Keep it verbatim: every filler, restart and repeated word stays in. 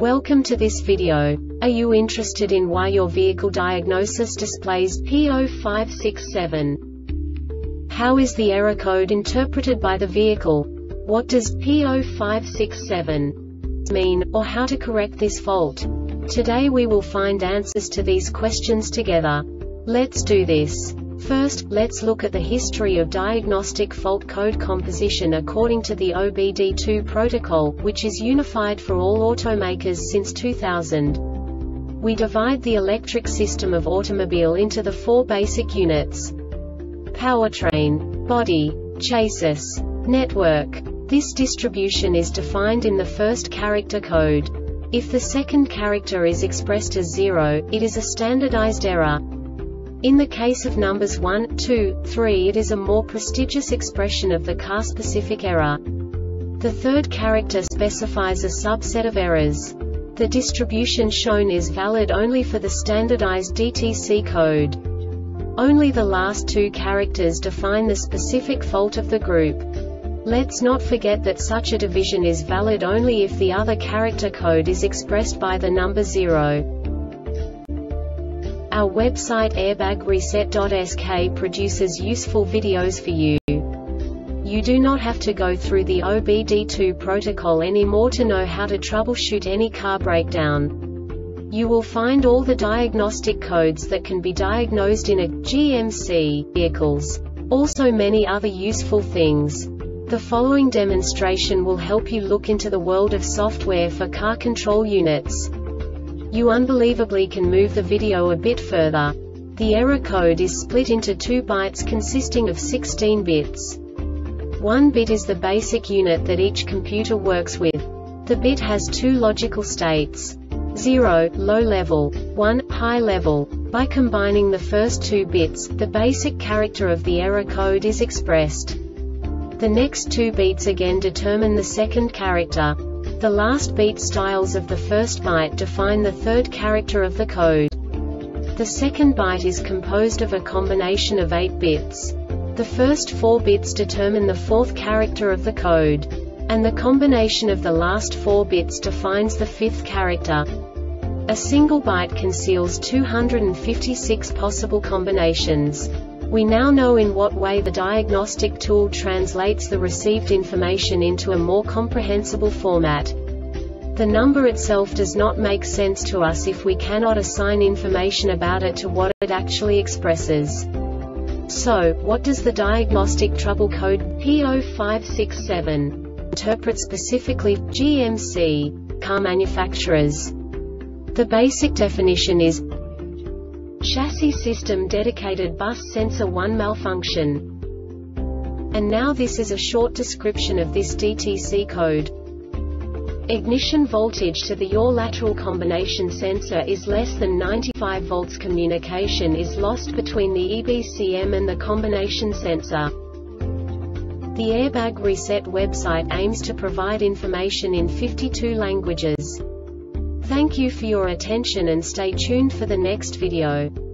Welcome to this video. Are you interested in why your vehicle diagnosis displays P zero five six seven? How is the error code interpreted by the vehicle? What does P zero five six seven mean, or how to correct this fault? Today we will find answers to these questions together. Let's do this. First, let's look at the history of diagnostic fault code composition according to the O B D two protocol, which is unified for all automakers since two thousand. We divide the electric system of automobile into the four basic units: powertrain, body, chassis, network. This distribution is defined in the first character code. If the second character is expressed as zero, it is a standardized error. In the case of numbers one, two, three, it is a more prestigious expression of the car-specific error. The third character specifies a subset of errors. The distribution shown is valid only for the standardized D T C code. Only the last two characters define the specific fault of the group. Let's not forget that such a division is valid only if the other character code is expressed by the number zero. Our website airbag reset dot S K produces useful videos for you. You do not have to go through the O B D two protocol anymore to know how to troubleshoot any car breakdown. You will find all the diagnostic codes that can be diagnosed in a G M C vehicles. Also many other useful things. The following demonstration will help you look into the world of software for car control units. You unbelievably can move the video a bit further. The error code is split into two bytes consisting of sixteen bits. One bit is the basic unit that each computer works with. The bit has two logical states: zero, low level, one, high level. By combining the first two bits, the basic character of the error code is expressed. The next two beats again determine the second character. The last beat styles of the first byte define the third character of the code. The second byte is composed of a combination of eight bits. The first four bits determine the fourth character of the code. And the combination of the last four bits defines the fifth character. A single byte conceals two hundred fifty-six possible combinations. We now know in what way the diagnostic tool translates the received information into a more comprehensible format. The number itself does not make sense to us if we cannot assign information about it to what it actually expresses. So, what does the diagnostic trouble code P zero five six seven interpret specifically for G M C car manufacturers? The basic definition is chassis system dedicated bus sensor one malfunction. And now this is a short description of this D T C code. Ignition voltage to the yaw lateral combination sensor is less than ninety-five volts. Communication is lost between the E B C M and the combination sensor. The Airbag Reset website aims to provide information in fifty-two languages. Thank you for your attention and stay tuned for the next video.